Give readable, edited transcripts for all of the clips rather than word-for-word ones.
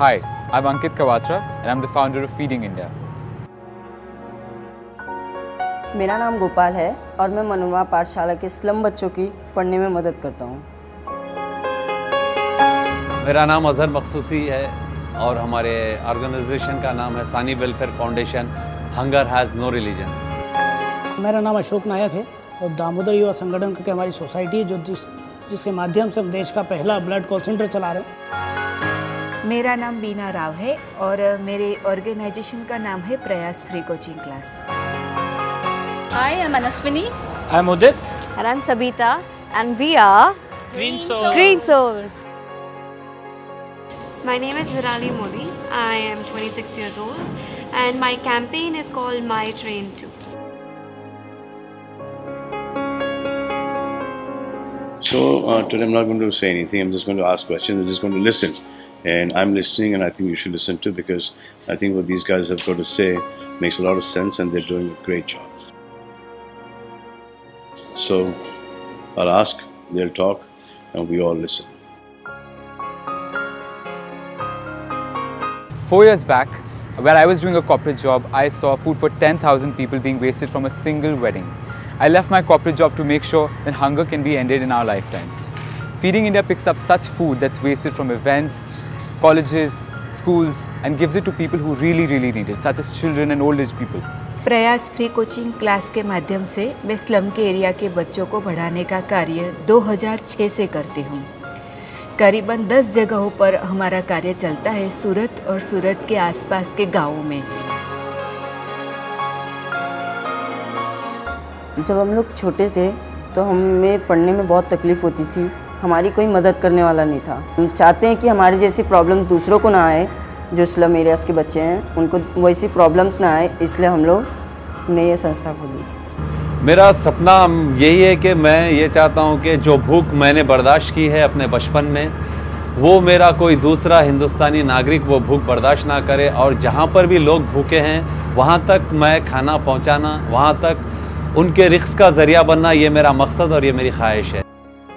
Hi, I'm Ankit Kawatra and I'm the founder of Feeding India. मेरा नाम गोपाल है और मैं मनोरमा पाठशाला के स्लम बच्चों की पढ़ने में मदद करता हूँ। मेरा नाम अजहर मखसूसी है और हमारे ऑर्गेनाइजेशन का नाम है Saani welfare foundation, hunger has no religion. मेरा नाम अशोक नायक है और दामोदर युवा संगठन करके हमारी सोसाइटी है जिसके माध्यम से हम देश का पहला ब्लड कॉल सेंटर चला रहे हैं। मेरा नाम बीना राव है और मेरे ऑर्गेनाइजेशन का नाम है Prayas free coaching class. Hi, I'm Anaswini. I'm Udit. And I'm Sabita. And we are Green Souls. Green Souls. My name is Virali Modi. I am 26 years old and my campaign is called My Train Too. So today I'm not going to say anything, I'm just going to ask questions, I'm just going to listen. And I'm listening and I think you should listen too, because I think what these guys have got to say makes a lot of sense and they're doing a great job. So I'll ask, they'll talk and we all listen. 4 years back, where I was doing a corporate job, I saw food for 10,000 people being wasted from a single wedding. I left my corporate job to make sure that hunger can be ended in our lifetimes. Feeding India picks up such food that's wasted from events, colleges, schools and gives it to people who really need it, such as children and old age people. Prayas free coaching class के माध्यम से मैं slum के area के बच्चों को बढ़ाने का कार्य 2006 से करती हूँ। करीबन 10 जगहों पर हमारा कार्य चलता है सूरत और सूरत के आसपास के गाँवों में। जब हम लोग छोटे थे तो हमें पढ़ने में बहुत तकलीफ़ होती थी, हमारी कोई मदद करने वाला नहीं था। हम चाहते हैं कि हमारी जैसी प्रॉब्लम दूसरों को ना आए, जो स्लम एरियाज़ के बच्चे हैं उनको वैसी प्रॉब्लम्स ना आए, इसलिए हम लोग ने ये संस्था खोली। मेरा सपना यही है कि मैं ये चाहता हूँ कि जो भूख मैंने बर्दाश्त की है अपने बचपन में, वो मेरा कोई दूसरा हिंदुस्तानी नागरिक वो भूख बर्दाश्त ना करे, और जहाँ पर भी लोग भूखे हैं वहाँ तक मैं खाना पहुँचाना, वहाँ तक उनके रिस्क का ज़रिया बनना, ये मेरा मकसद और ये मेरी ख्वाहिश है।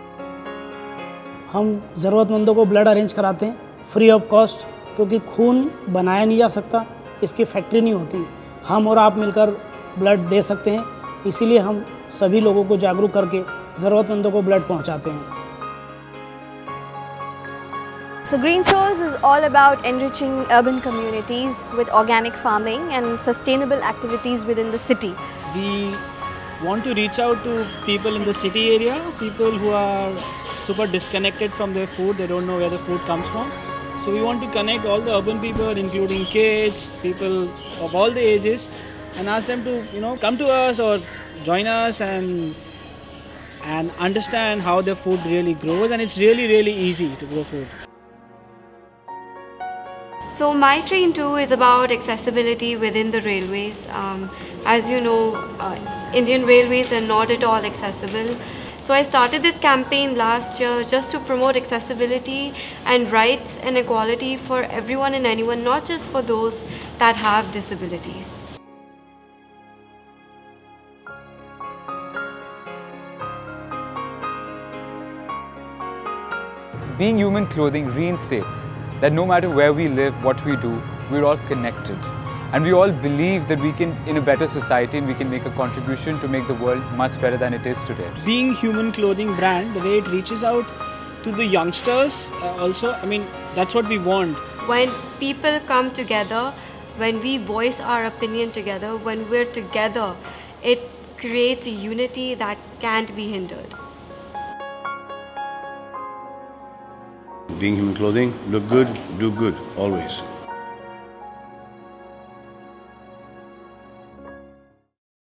हम ज़रूरतमंदों को ब्लड अरेंज कराते हैं फ्री ऑफ कॉस्ट, क्योंकि खून बनाया नहीं जा सकता, इसकी फैक्ट्री नहीं होती। हम और आप मिलकर ब्लड दे सकते हैं, इसीलिए हम सभी लोगों को जागरूक करके ज़रूरतमंदों को ब्लड पहुंचाते हैं। So Green Souls is all about enriching urban communities with organic farming and sustainable activities within the city. We want to reach out to people in the city area, people who are super disconnected from their food, they don't know where the food comes from. So we want to connect all the urban people, including kids, people of all the ages, and ask them to, come to us or join us and understand how their food really grows, and it's really easy to grow food. So My Train Too is about accessibility within the railways. As you know, Indian railways are not at all accessible. So I started this campaign last year just to promote accessibility and rights and equality for everyone and anyone, not just for those that have disabilities. Being Human Clothing reinstates that no matter where we live, what we do, we're all connected. And we all believe that we can, in a better society, and we can make a contribution to make the world much better than it is today. Being Human Clothing brand, the way it reaches out to the youngsters also, that's what we want. When people come together, when we voice our opinion together, when we're together, it creates a unity that can't be hindered. Being Human Clothing, look good, do good, always.